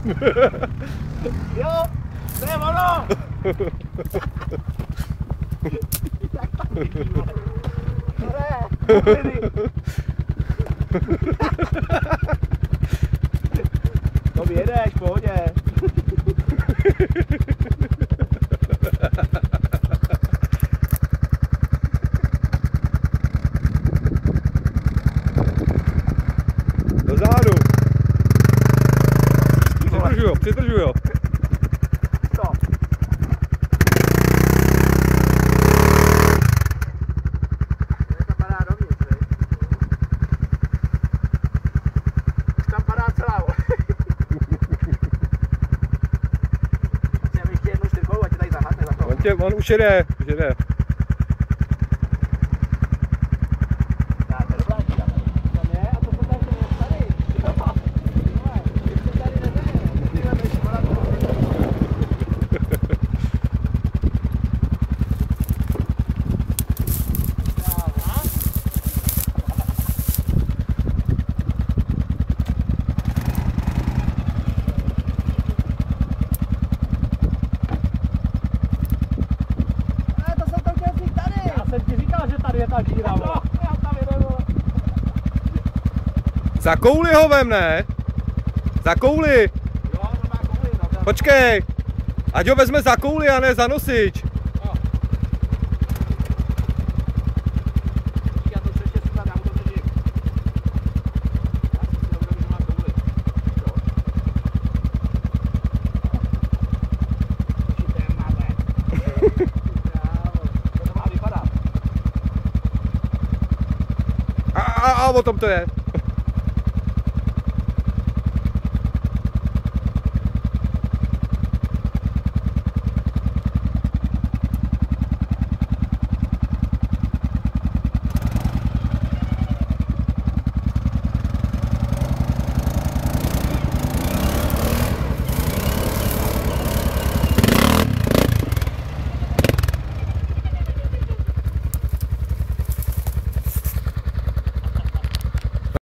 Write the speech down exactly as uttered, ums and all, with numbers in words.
Jo, to je ono! Jak tam vidí, vole? Ne, to vyjedeš, v pohodě. Dozadu. Přidržujo, přidržujo. Stop. To padá dovnitř, vej. Tam padá celá, vole. Já bych chtěl jednou čtyřkou, ať tě tady zahátne za to. On, tě, on už jede, už jede. Za kouli ho vem, ne? Za kouli. Jo, to má kouli, no. Počkej. Ať ho vezme za kouli a ne za nosič. No. Já to ještě si dám, to držím. Já si si dobrý, že má kouli. Jo. Určitě máte. To má vypadat. A, a, a o tom to je.